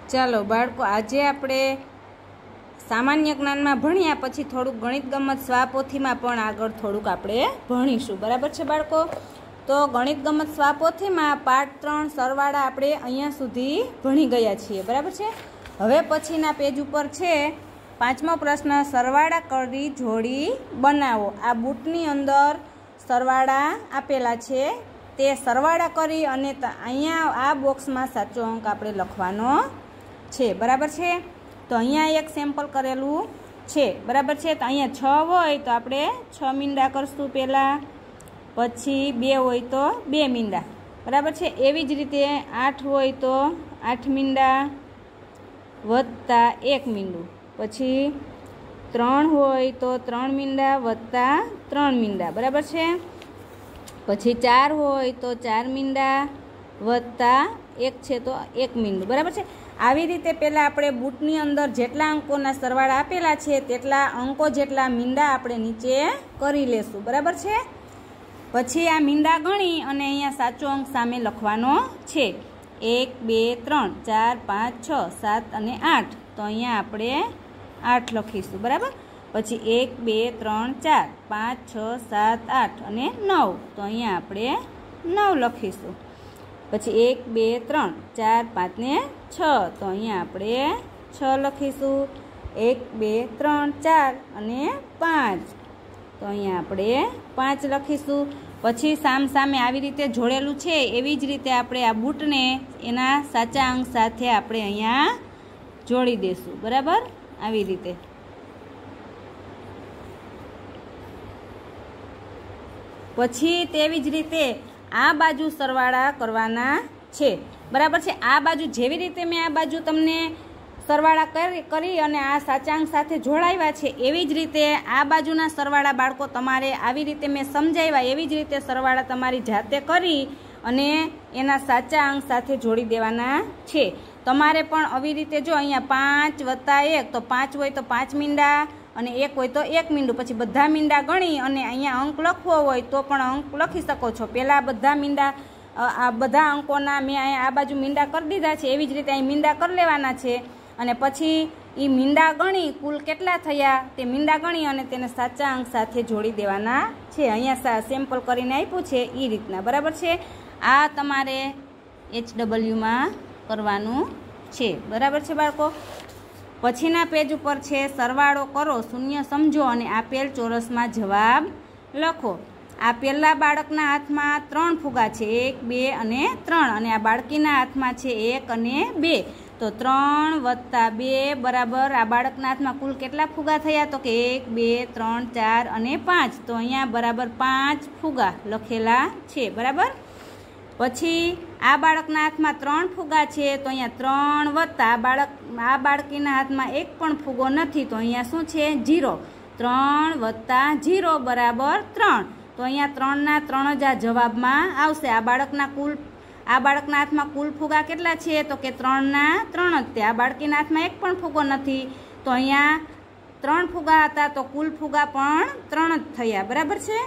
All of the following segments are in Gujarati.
ચાલો બાળકો, આજે આપણે સામાન્ય જ્ઞાનમાં ભણ્યા પછી થોડુંક ગણિત ગમત સ્વાપોથીમાં પણ આગળ થોડુંક આપણે ભણીશું. બરાબર છે બાળકો? તો ગણિત ગમત સ્વાપોથીમાં પાઠ 3 સરવાળા આપણે અહીંયા સુધી ભણી ગયા છીએ. બરાબર છે? હવે પછીના પેજ ઉપર છે 5મો પ્રશ્ન, સરવાળા કરી જોડી બનાવો. આ બુટની અંદર સરવાળા આપેલા છે, તે સરવાળા કરી અને અહીંયા આ બોક્સમાં સાચો અંક આપણે લખવાનો છે. બરાબર છે? તો અહીંયા એક સેમ્પલ કરેલું છે. બરાબર છે? તો અહીંયા 6 હોય તો આપણે 6 મીંડા કરશું પહેલાં, પછી 2 હોય તો 2 મીંડા. બરાબર છે? એવી જ રીતે 8 હોય તો 8 મીંડા વત્તા 1 મીંડું, પછી 3 હોય તો 3 મીંડા વત્તા 3 મીંડા. બરાબર છે? પછી 4 હોય તો 4 મીંડા વત્તા 1 છે તો 1 મીંડું. બરાબર છે? આવી રીતે પહેલાં આપણે બુટની અંદર જેટલા અંકોના સરવાળા આપેલા છે તેટલા અંકો જેટલા મીંડા આપણે નીચે કરી લેશું. બરાબર છે? પછી આ મીંડા ગણી અને અહીંયા સાચો અંક સામે લખવાનો છે. 1 2 3 4 5 6 7 અને 8. તો અહીંયા આપણે 8 લખીશું. બરાબર? પછી 1 2 3 4 5 6 7 8 અને 9. તો અહીંયા આપણે 9 લખીશું. પછી 1 2 3 4 5 ને 6. તો અહીંયા આપણે 6 લખીશું. 1 2 3 4 અને 5. તો અહીંયા આપણે 5 લખીશું. પછી સામે આવી રીતે જોડેલું છે એવી જ રીતે આપણે આ બૂટને એના સાચા અંક સાથે આપણે અહીંયા જોડી દઈશું. બરાબર? આવી રીતે. પછી તેવી જ રીતે આ બાજુ સરવાળા કરવાના છે. બરાબર છે? આ બાજુ જેવી રીતે મેં આ બાજુ તમને સરવાળા કરી અને આ સાચા અંક સાથે જોડાવ્યા છે એવી જ રીતે આ બાજુના સરવાળા બાળકો તમારે આવી રીતે મેં સમજાવ્યા એવી જ રીતે સરવાળા તમારી જાતે કરી અને એના સાચા અંક સાથે જોડી દેવાના છે. તમારે પણ આવી રીતે જો અહીંયા 5 વત્તા 1 તો 5 હોય તો 5 મીંડા અને 1 હોય તો 1 મીંડું. પછી બધા મીંડા ગણી અને અહીંયા અંક લખવો હોય તો પણ અંક લખી શકો છો. પહેલાં બધા મીંડા આ બધા અંકોના મેં અહીંયા આ બાજુ મીંડા કરી દીધા છે એવી જ રીતે અહીં મીંડા કરી લેવાના છે અને પછી એ મીંડા ગણી કુલ કેટલા થયા તે મીંડા ગણી અને તેને સાચા અંક સાથે જોડી દેવાના છે. અહીંયા સેમ્પલ કરીને આપ્યું છે એ રીતના. બરાબર છે? આ તમારે HWમાં કરવાનું છે. બરાબર છે બાળકો? પછીના પેજ ઉપર છે સરવાળો કરો, શૂન્ય સમજો અને આપેલ ચોરસમાં જવાબ લખો. આ પહેલા બાળકના હાથમાં 3 ફુગા છે, 1 2 અને 3, અને આ બાળકીના હાથમાં છે 1 અને 2. તો 3 વત્તા 2 બરાબર આ બાળકના હાથમાં કુલ કેટલા ફુગા થયા? તો કે 1 2 3 4 અને 5. તો અહીંયા બરાબર 5 ફુગા લખેલા છે. બરાબર? પછી આ બાળકના હાથમાં 3 ફુગા છે તો અહીંયા 3 વત્તા આ બાળકીના હાથમાં 1 પણ ફુગો નથી તો અહીંયા શું છે? 0. 3 વત્તા 0 બરાબર 3. તો અહીંયા 3 ના 3 જ આ જવાબમાં આવશે. આ બાળકના હાથમાં કુલ ફુગા કેટલા છે? તો કે 3 ના 3 જ. આ બાળકીના હાથમાં 1 પણ ફુગો નથી તો અહીંયા 3 ફુગા હતા તો કુલ ફુગા પણ 3 જ થયા. બરાબર છે?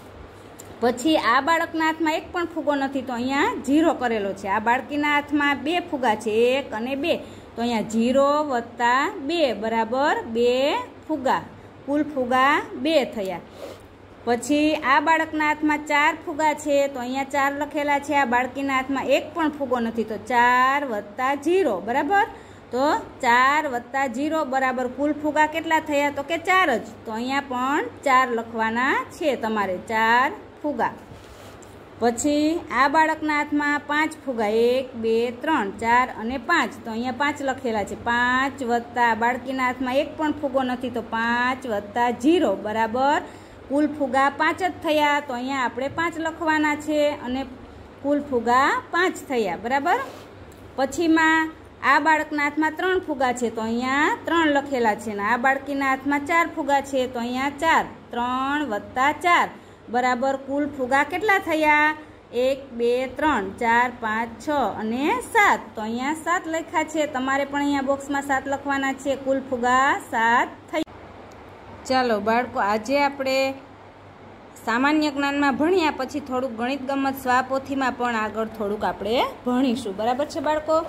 પછી આ બાળકના હાથમાં 1 પણ ફુગો નથી તો અહીંયા 0 કરેલો છે. આ બાળકીના હાથમાં 2 ફુગા છે, 1 અને 2. તો અહીંયા 0 વત્તા 2 બરાબર 2 ફુગા. કુલ ફુગા 2 થયા. પછી આ બાળકના હાથમાં 4 ફુગા છે તો અહીંયા 4 લખેલા છે. આ બાળકીના હાથમાં 1 પણ ફુગો નથી તો 4 વત્તા 0 બરાબર. તો 4 વત્તા 0 બરાબર કુલ ફુગા કેટલા થયા? તો કે 4 જ. તો અહીંયા પણ 4 લખવાના છે તમારે, 4 ફુગા. પછી આ બાળકના હાથમાં 5 ફુગા, 1 2 3 4 અને 5. તો અહીંયા 5 લખેલા છે. 5 વત્તા બાળકીના હાથમાં 1 પણ ફુગો નથી તો 5 વત્તા 0 બરાબર કુલ ફુગા 5 જ થયા. તો અહીંયા આપણે 5 લખવાના છે અને કુલ ફુગા 5 થયા. બરાબર? પછીમાં આ બાળકના હાથમાં 3 ફુગા છે તો અહીંયા 3 લખેલા છે ને આ બાળકીના હાથમાં 4 ફુગા છે તો અહીંયા 4. 3 વત્તા 4 બરાબર કુલ ફુગા કેટલા થયા? 1 2 3 4 5 6 અને 7. તો અહીંયા 7 લખ્યા છે. તમારે પણ અહીંયા બોક્સમાં 7 લખવાના છે. કુલ ફુગા 7 થયા. ચાલો બાળકો, આજે આપણે સામાન્ય જ્ઞાનમાં ભણ્યા પછી થોડુંક ગણિત ગમત સ્વાપોથીમાં પણ આગળ થોડુંક આપણે ભણીશું. બરાબર છે બાળકો?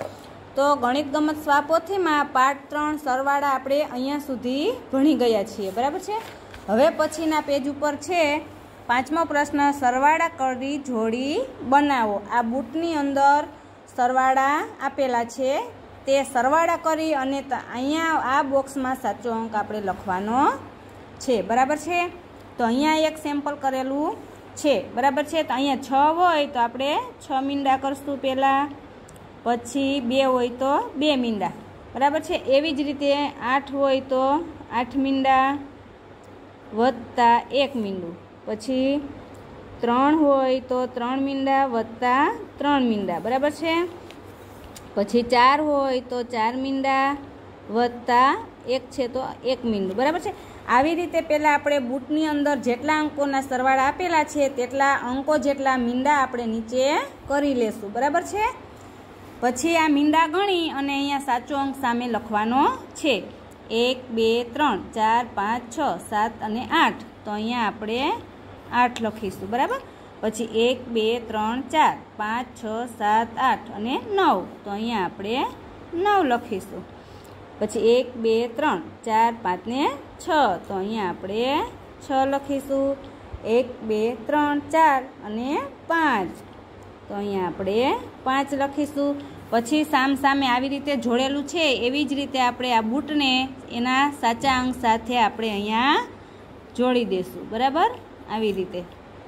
તો ગણિત ગમત સ્વાપોથીમાં પાઠ 3 સરવાળા આપણે અહીંયા સુધી ભણી ગયા છીએ, બરાબર છે। હવે પછીના પેજ ઉપર છે 5મો પ્રશ્ન, સરવાળા કરી જોડી બનાવો। આ બુટની અંદર સરવાળા આપેલા છે, તે સરવાળા કરી અને અહીંયા આ બોક્સમાં સાચો અંક આપણે લખવાનો છે, બરાબર છે। તો અહીંયા એક સેમ્પલ કરેલું છે, બરાબર છે। તો અહીંયા 6 હોય તો આપણે 6 મીંડા કરશું પહેલાં, પછી 2 હોય તો 2 મીંડા, બરાબર છે। એવી જ રીતે 8 હોય તો 8 મીંડા વત્તા 1 મીંડું, પછી 3 હોય તો 3 મીંડા વત્તા 3 મીંડા, બરાબર છે। પછી 4 હોય તો 4 મીંડા વત્તા 1 છે તો 1 મીંડું, બરાબર છે। આવી રીતે પહેલાં આપણે બુટની અંદર જેટલા અંકોના સરવાળા આપેલા છે તેટલા અંકો જેટલા મીંડા આપણે નીચે કરી લેશું, બરાબર છે। પછી આ મીંડા ગણી અને અહીંયા સાચો અંક સામે લખવાનો છે। 1 2 3 4 5 6 7 અને 8, તો અહીંયા આપણે 8 લખીશું, બરાબર। પછી 1 2 3 4 5 6 7 8 અને 9, તો અહીંયા આપણે 9 લખીશું। પછી 1 2 3 4 5 ને 6, તો અહીંયા આપણે 6 લખીશું। 1 2 3 4 અને 5, તો અહીંયા આપણે 5 લખીશું। પછી સામે આવી રીતે જોડેલું છે એવી જ રીતે આપણે આ બૂટને એના સાચા અંક સાથે આપણે અહીંયા જોડી દઈશું, બરાબર, આવી રીતે।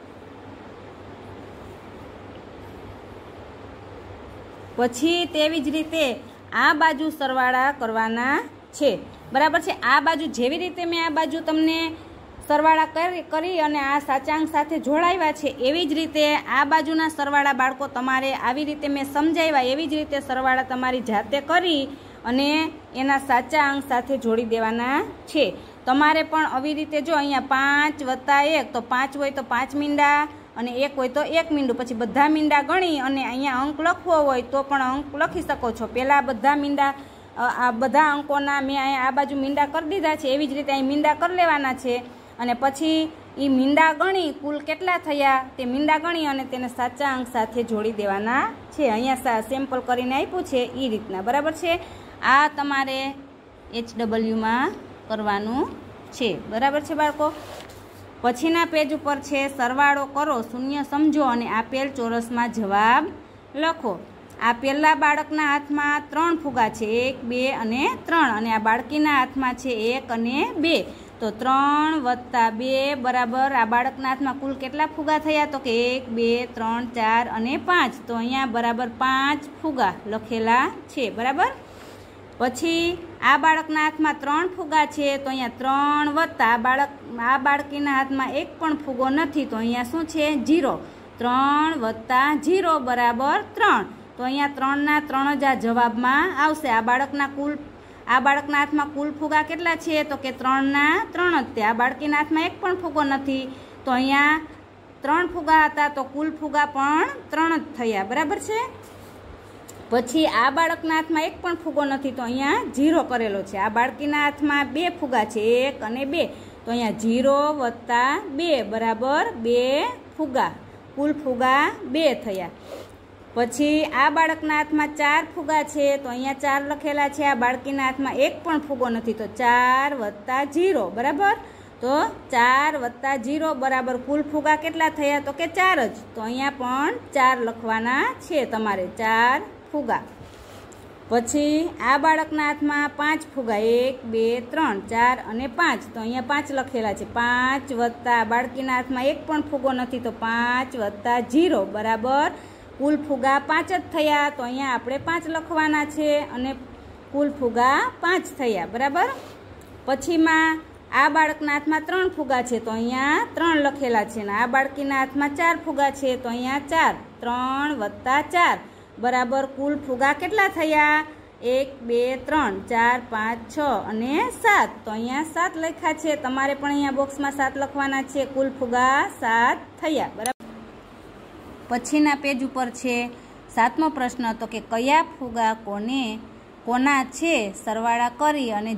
પછી તેવી જ રીતે આ બાજુ સરવાળા કરવાના છે, બરાબર છે। આ બાજુ જેવી રીતે મેં આ બાજુ તમને સરવાળા કરી અને આ સાચાંક સાથે જોડાવ્યા છે એવી જ રીતે આ બાજુના સરવાળા બાળકો તમારે આવી રીતે મેં સમજાવ્યા એવી જ રીતે સરવાળા તમારી જાતે કરી અને એના સાચા અંક સાથે જોડી દેવાના છે। તમારે પણ આવી રીતે જો અહીંયા 5 વત્તા 1, તો 5 હોય તો 5 મીંડા અને 1 હોય તો 1 મીંડું, પછી બધા મીંડા ગણી અને અહીંયા અંક લખવો હોય તો પણ અંક લખી શકો છો। પહેલાં બધા મીંડા આ બધા અંકોના મેં અહીંયા આ બાજુ મીંડા કરી દીધા છે, એવી જ રીતે અહીં મીંડા કરી લેવાના છે અને પછી એ મીંડા ગણી કુલ કેટલા થયા તે મીંડા ગણી અને તેને સાચા અંક સાથે જોડી દેવાના છે। અહીંયા સેમ્પલ કરીને આપ્યું છે એ રીતના, બરાબર છે। આ તમારે HWમાં કરવાનું છે, બરાબર છે બાળકો। પછીના પેજ ઉપર છે સરવાળો કરો, શૂન્ય સમજો અને આપેલ ચોરસમાં જવાબ લખો। આ પહેલા બાળકના હાથમાં 3 ફુગા છે, 1 2 અને 3, અને આ બાળકીના હાથમાં છે 1 અને 2, તો 3 વત્તા 2 બરાબર આ બાળકના હાથમાં કુલ કેટલા ફુગા થયા, તો કે 1 2 3 4 અને 5, તો અહીંયા બરાબર 5 ફુગા લખેલા છે, બરાબર। પછી આ બાળકના હાથમાં 3 ફુગા છે, તો અહીંયા 3 વત્તા આ બાળકીના હાથમાં એક પણ ફુગો નથી, તો અહીંયા શું છે 0, 3 વત્તા 0 બરાબર 3, તો અહીંયા 3ના 3 જ આ જવાબમાં આવશે। આ બાળકના હાથમાં કુલ ફુગા કેટલા છે, તો કે 3ના 3 જ તે। આ બાળકીના હાથમાં એક પણ ફુગો નથી, તો અહીંયા 3 ફુગા હતા તો કુલ ફુગા પણ 3 જ થયા, બરાબર છે। પછી આ બાળકના હાથમાં એક પણ ફુગો નથી, તો અહીંયા 0 કરેલો છે। આ બાળકીના હાથમાં 2 ફુગા છે, 1 અને 2, તો અહીંયા 0 વત્તા 2 બરાબર 2 ફુગા, કુલ ફુગા 2 થયા। પછી આ બાળકના હાથમાં 4 ફુગા છે, તો અહીંયા 4 લખેલા છે। આ બાળકીના હાથમાં એક પણ ફુગો નથી, તો 4 વત્તા 0 બરાબર, તો 4 વત્તા 0 બરાબર કુલ ફુગા કેટલા થયા, તો કે 4 જ, તો અહીંયા પણ 4 લખવાના છે તમારે, 4 ફુગા। પછી આ બાળકના હાથમાં 5 ફુગા, 1 2 3 4 અને 5, તો અહીંયા 5 લખેલા છે। 5 વત્તા બાળકીના હાથમાં એક પણ ફુગો નથી, તો 5 વત્તા 0 બરાબર કુલ ફુગા 5 જ થયા, તો અહીંયા આપણે 5 લખવાના છે અને કુલ ફુગા 5 થયા, બરાબર। પછીમાં આ બાળકના હાથમાં 3 ફુગા છે, તો અહીંયા 3 લખેલા છે, અને આ બાળકીના હાથમાં 4 ફુગા છે, તો અહીંયા 4, 3 વત્તા 4 બરાબર કુલ ફુગા કેટલા થયા, 1 2 3 4 5 6 અને 7, તો અહીંયા 7 લખ્યા છે। તમારે પણ અહીંયા બોક્સમાં 7 લખવાના છે, કુલ ફુગા 7 થયા, બરાબર। પછીના પેજ ઉપર છે 7મો પ્રશ્ન, તો કે કયા ફુગા કોના છે સરવાળા કરી અને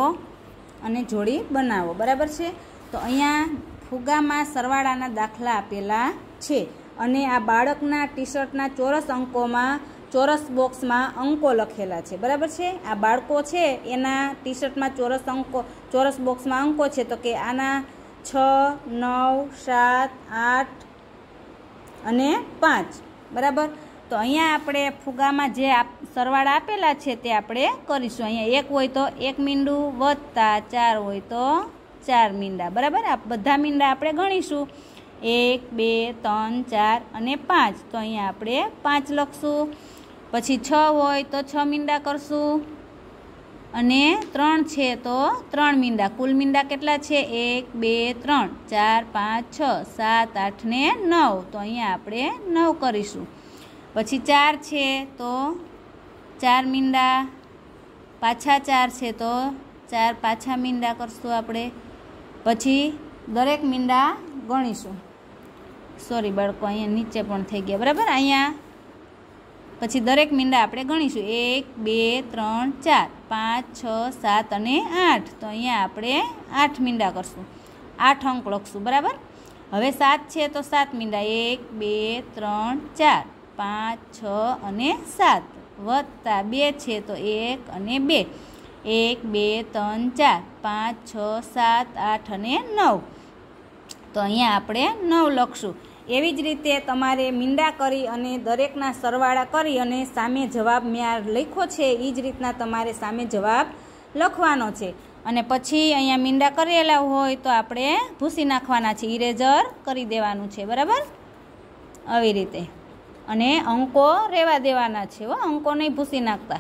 જોડી બનાવો, બરાબર છે। તો અહીંયા ફુગામાં સરવાળાના દાખલા આપેલા છે અને આ બાળકના ટી શર્ટના ચોરસ અંકોમાં ચોરસ બોક્સમાં અંકો લખેલા છે, બરાબર છે। આ બાળકો છે એના ટી શર્ટમાં ચોરસ બોક્સમાં અંકો છે, તો કે આના 6, 9, 7, 8 અને 5, બરાબર। તો અહીંયા આપણે ફુગામાં જે સરવાળા આપેલા છે તે આપણે કરીશું। અહીંયા 1 હોય તો 1 મીંડું વત્તા 4 હોય તો 4 મીંડા, બરાબર। આ બધા મીંડા આપણે ગણીશું, 1, 2, 3, 4 અને 5, તો અહીંયા આપણે 5 લખશું। પછી 6 હોય તો 6 મીંડા કરશું અને 3 છે તો 3 મીંડા। કુલ મીંડા કેટલા છે? 1, 2, 3, 4, 5, 6, 7, 8 ને 9, તો અહીંયા આપણે 9 કરીશું। પછી 4 છે તો 4 મીંડા, પાછા 4 છે તો 4 પાછા મીંડા કરશું આપણે। પછી દરેક મીંડા ગણીશું, સોરી બાળકો અહીંયા નીચે પણ થઈ ગયા, બરાબર। અહીંયા પછી દરેક મીંડા આપણે ગણીશું, 1, 2, 3, 4, 5, 6, 7 અને 8, તો અહીંયા આપણે 8 મીંડા કરશું, 8 અંક લખશું, બરાબર। હવે 7 છે તો 7 મીંડા, 1, 2, 3, 4, 5, 6 અને 7, વત્તા 2 છે તો 1 અને 2, 1, 2, 3, 4, 5, 6, 7, 8 અને 9, તો અહીંયા આપણે 9 લખશું। એવી જ રીતે તમારે મીંડા કરી અને દરેકના સરવાળા કરી અને સામે જવાબ મેં આ લખ્યો છે એ જ રીતના તમારે સામે જવાબ લખવાનો છે। અને પછી અહીંયા મીંડા કરેલા હોય તો આપણે ભૂસી નાખવાના છે, ઇરેઝર કરી દેવાનું છે, બરાબર, આવી રીતે। અને અંકો રહેવા દેવાના છે, અંકો નહીં ભૂસી નાખતા,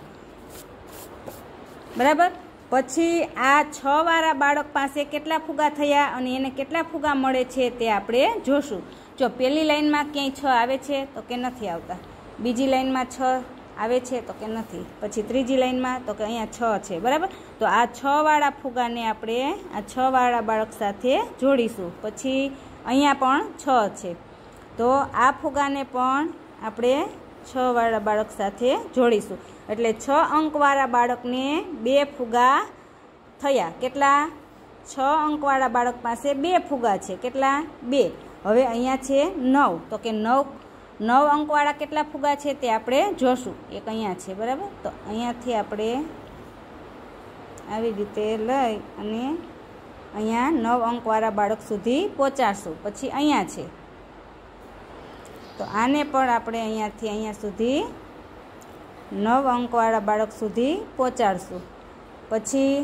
બરાબર। પછી આ 6 વાળા બાળક પાસે કેટલા ફુગા થયા અને એને કેટલા ફુગા મળે છે તે આપણે જોશું। જો પહેલી લાઈનમાં ક્યાંય 6 આવે છે તો કે નથી આવતા, બીજી લાઈનમાં 6 આવે છે તો કે નથી, પછી ત્રીજી લાઈનમાં તો કે અહીંયા 6 છે, બરાબર। તો આ 6 વાળા ફુગાને આપણે આ 6 વાળા બાળક સાથે જોડીશું। પછી અહીંયા પણ 6 છે, તો આ ફુગાને પણ આપણે 6 વાળા બાળક સાથે જોડીશું, એટલે 6 અંકવાળા બાળકને 2 ફુગા થયા। કેટલા? 6 અંકવાળા બાળક પાસે 2 ફુગા છે, કેટલા? 2। હવે અહીંયા છે 9, તો કે 9 અંકવાળા કેટલા ફુગા છે તે આપણે જોશું, એક અહીંયા છે, બરાબર। તો અહીંયાથી આપણે આવી રીતે લઈ અને અહીંયા 9 અંકવાળા બાળક સુધી પહોંચાડશું। પછી અહીંયા છે તો આને પણ આપણે અહીંયાથી અહીંયા સુધી 9 અંકવાળા બાળક સુધી પહોંચાડશું। પછી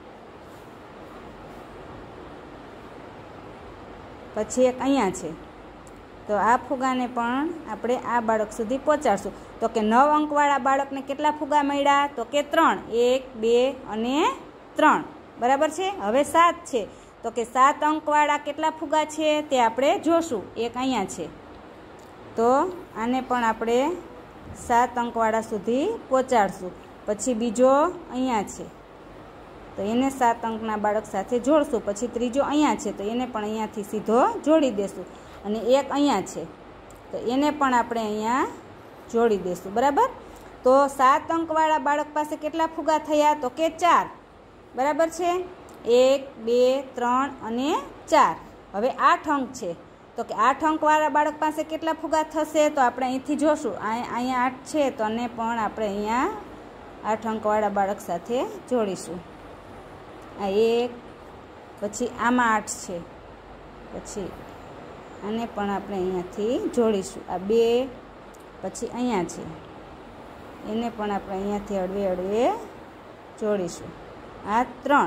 એક અહીંયા છે તો આ ફુગાને પણ આપણે આ બાળક સુધી પહોંચાડશું। તો કે 9 અંકવાળા બાળકને કેટલા ફુગા મળ્યા? તો કે 3, 1, 2 અને 3, બરાબર છે। હવે 7 છે તો કે 7 અંકવાળા કેટલા ફુગા છે તે આપણે જોશું, એક અહીંયા છે તો આને પણ આપણે 7 અંકવાળા સુધી પહોંચાડશું। પછી બીજો અહીંયા છે તો એને 7 અંકના બાળક સાથે જોડશું। પછી ત્રીજો અહીંયા છે તો એને પણ અહીંયાથી સીધો જોડી દેશું, અને એક અહીંયા છે તો એને પણ આપણે અહીંયા જોડી દેશું, બરાબર। તો 7 અંકવાળા બાળક પાસે કેટલા ફુગા થયા? તો કે 4, બરાબર છે। 1, 2, 3 અને 4। હવે 8 અંક છે તો કે 8 અંકવાળા બાળક પાસે કેટલા ફુગા થશે? તો આપણે અહીંથી જોશું, અહીંયા 8 છે તો આને પણ આપણે અહીંયા 8 અંકવાળા બાળક સાથે જોડીશું। આ 1, પછી આમાં 8 છે, પછી આને પણ આપણે અહીંયાથી જોડીશું। આ 2, પછી અહીંયા છે એને પણ આપણે અહીંયાથી હળવે જોડીશું। આ 3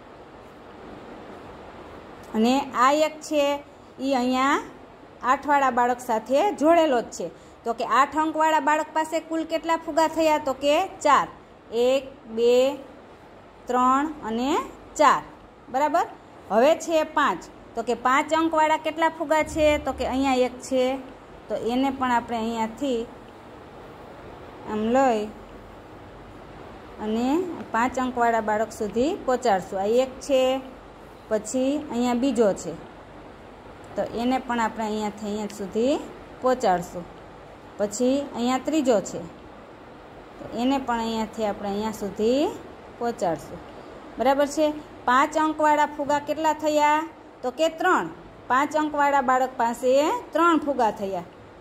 અને આ 1 છે એ અહીંયા 8 વાળા બાળક સાથે જોડેલો જ છે। તો કે 8 અંકવાળા બાળક પાસે કુલ કેટલા ફુગા થયા? તો કે 4, 1, 2, 3 અને 4, બરાબર। હવે છે 5, તો કે 5 અંકવાળા કેટલા ફુગા છે? તો કે અહીંયા 1 છે તો એને પણ આપણે અહીંયાથી આમ લઈ અને 5 અંકવાળા બાળક સુધી પહોંચાડશું। આ 1 છે, પછી અહીંયા બીજો છે તો એને પણ આપણે અહીંયાથી અહીંયા સુધી પહોંચાડશું। પછી અહીંયા ત્રીજો છે તો એને પણ અહીંયાથી આપણે અહીંયા સુધી પહોંચાડશું, બરાબર છે। 5 અંકવાળા ફુગા કેટલા થયા? તો કે 3, 5 અંકવાળા બાળક પાસે 3 ફુગા થયા,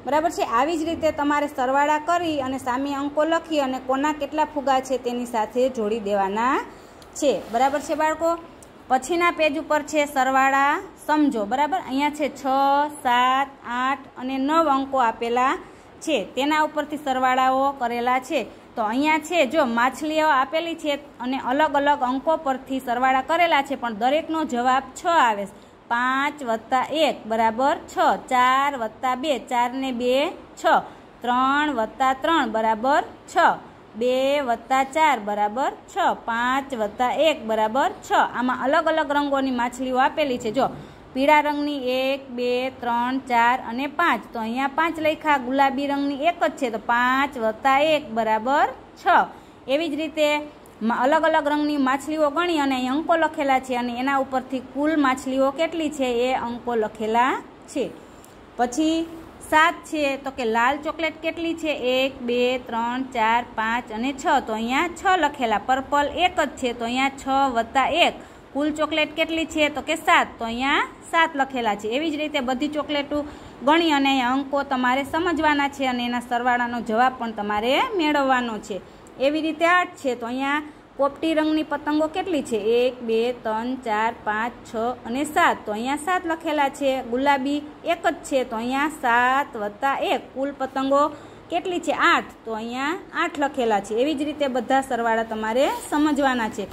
બરાબર છે। આવી જ રીતે તમારે સરવાળા કરી અને સામે અંકો લખી અને કોના કેટલા ફુગા છે તેની સાથે જોડી દેવાના છે, બરાબર છે બાળકો। પછીના પેજ ઉપર છે સરવાળા સમજો, બરાબર। અહીંયા છે 6, 7, 8 અને 9 અંકો આપેલા છે, તેના ઉપરથી સરવાળાઓ કરેલા છે। તો અહીંયા છે જો માછલીઓ આપેલી છે અને અલગ અલગ અંકો પરથી સરવાળા કરેલા છે, પણ દરેકનો જવાબ 6 આવે છે। 5 + 1 બરાબર 6, 4 + 2 4 ને 2 6, 3 + 3 બરાબર 6, 2 + 4 બરાબર 6, 5 + 1 બરાબર 6। આમાં અલગ અલગ રંગોની માછલીઓ આપેલી છે, જો પીળા રંગની 1, 2, 3, 4 અને 5, તો અહીંયા 5 લખ્યા। ગુલાબી રંગની એક જ છે, તો 5 + 1 બરાબર 6। એવી જ રીતે અલગ અલગ રંગની માછલીઓ ગણી અને અહીં અંકો લખેલા છે અને એના ઉપરથી કુલ માછલીઓ કેટલી છે એ અંકો લખેલા છે। પછી 7 છે, તો કે લાલ ચોકલેટ કેટલી છે? 1, 2, 3, 4, 5 અને 6, તો અહીંયા 6 લખેલા। પર્પલ એક જ છે, તો અહીંયા 6 + 1 કુલ ચોકલેટ કેટલી છે? તો કે 7, તો અહીંયા 7 લખેલા છે। એવી જ રીતે બધી ચોકલેટો ગણી અને અંકો તમારે સમજવાના છે અને એના સરવાળાનો જવાબ પણ તમારે મેળવવાનો છે। એવી રીતે 8 છે, તો અહીંયા પોપટી રંગની પતંગો કેટલી છે? 1, 2, 3, 4, 5, 6 અને 7, તો અહીંયા 7 લખેલા છે। ગુલાબી એક જ છે, તો અહીંયા 7 + 1 કુલ પતંગો કેટલી છે? 8, તો અહીંયા 8 લખેલા છે। એવી જ રીતે બધા સરવાળા તમારે સમજવાના છે।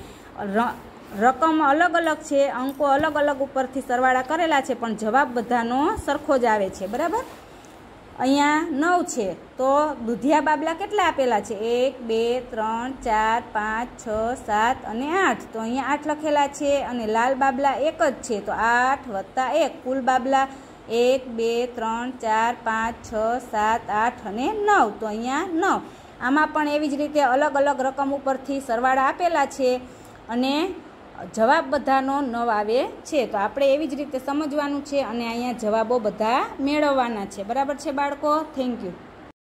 રકમ અલગ અલગ છે, અંકો અલગ અલગ ઉપરથી સરવાળા કરેલા છે, પણ જવાબ બધાનો સરખો જ આવે છે, બરાબર। અહીંયા 9 છે, તો દૂધિયા બાબલા કેટલા આપેલા છે? 1, 2, 3, 4, 5, 6, 7 અને 8, તો અહીંયા 8 લખેલા છે। અને લાલ બાબલા એક જ છે, તો 8 + 1 કુલ બાબલા 1, 2, 3, 4, 5, 6, 7, 8 અને 9, તો અહીંયા 9। આમાં પણ એવી જ રીતે અલગ અલગ રકમ ઉપરથી સરવાળા આપેલા છે અને જવાબ બધાનો 9 આવે છે। તો આપણે એવી જ રીતે સમજવાનું છે અને અહીંયા જવાબો બધા મેળવવાના છે, બરાબર છે બાળકો? Thank you.